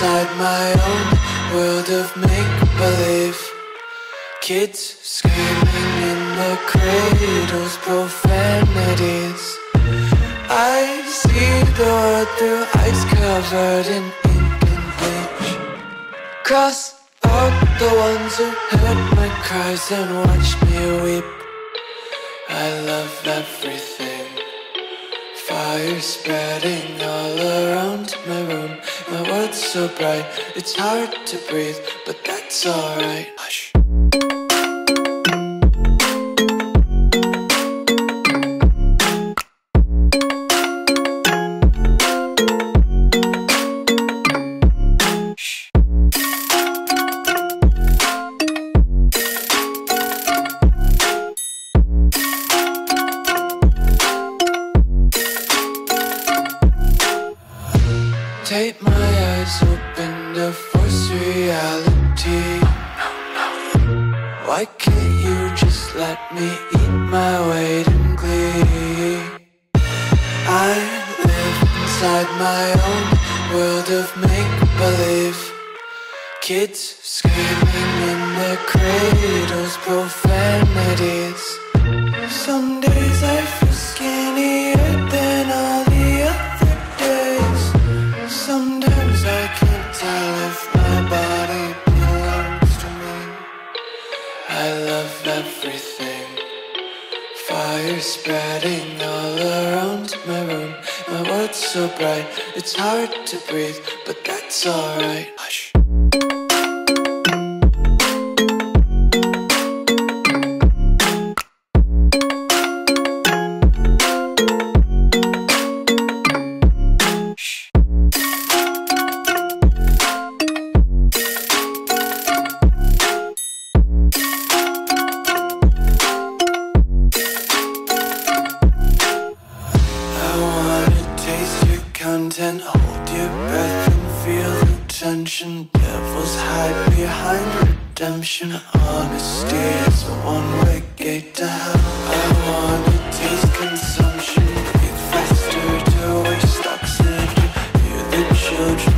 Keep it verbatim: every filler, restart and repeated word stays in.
inside my own world of make-believe. Kids screaming in the cradles, profanities. I see the world through ice covered in ink and bleach. Cross out the ones who heard my cries and watched me weep. I love everything. Fire spreading all around my room. My world's so bright, it's hard to breathe, but that's alright. Hush. Take my eyes open to force reality. Why can't you just let me eat my weight in glee? I live inside my own world of make-believe. Kids screaming in their cradles, profanities. Some days I feel skinnier than all the other days. Sometimes I can't tell if my body belongs to me. I love everything. Fire spreading all around my room. My world's so bright, it's hard to breathe, but that's alright. Hush. Content, hold your breath and feel the tension. Devils hide behind redemption. Honesty is a one-way gate to hell. I wanna taste consumption. Breathe faster to waste oxygen. Hear the children